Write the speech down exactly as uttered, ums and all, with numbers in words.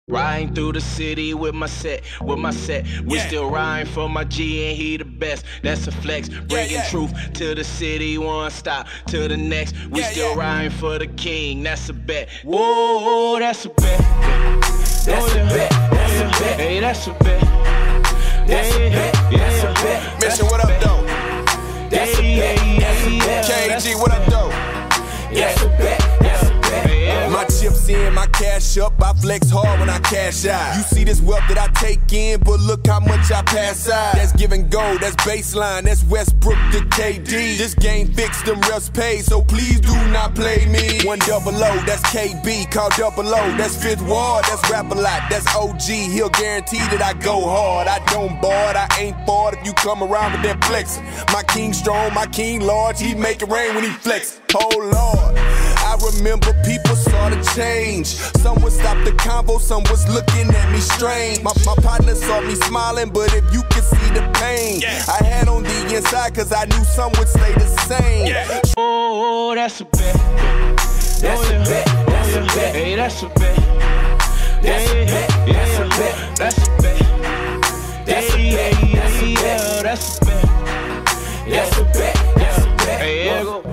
Riding through the city with my set, with my set. We yeah. still riding for my G and he the best. That's a flex. Bringing yeah, yeah. truth to the city, one stop to the next. We yeah, still yeah. riding for the king. That's a bet. Whoa, that's a bet. That's a bet. That's a bet. Hey, that's a bet. That's a bet. That's a bet. Mission, what up, though? That's a bet. That's a bet. K G, what up, though? That's a bet. That's a bet. My chips in, my cash up, I flex hard when I cash out. You see this wealth that I take in, but look how much I pass out. That's giving gold, that's baseline, that's Westbrook to K D. This game fixed, them refs paid, so please do not play me. One double O, that's K B, call double O, that's Fifth Ward, that's Rap a Lot, that's O G. He'll guarantee that I go hard. I don't board, I ain't bored if you come around with that flexing. My king strong, my king large, he make it rain when he flex. Oh Lord, I remember people saw the change. Some would stop the convo, some was looking at me strange. My, my partner saw me smiling, but if you could see the pain yeah. I had on the inside, cause I knew some would stay the same. Yeah. Oh, that's a bet. That's oh, yeah. a bet. That's a bet. Hey, that's a bet. That's a bet. That's a bet. That's a bet. That's a bet. That's a bet. That's a bet. That's a bet. That's a bet. Hey,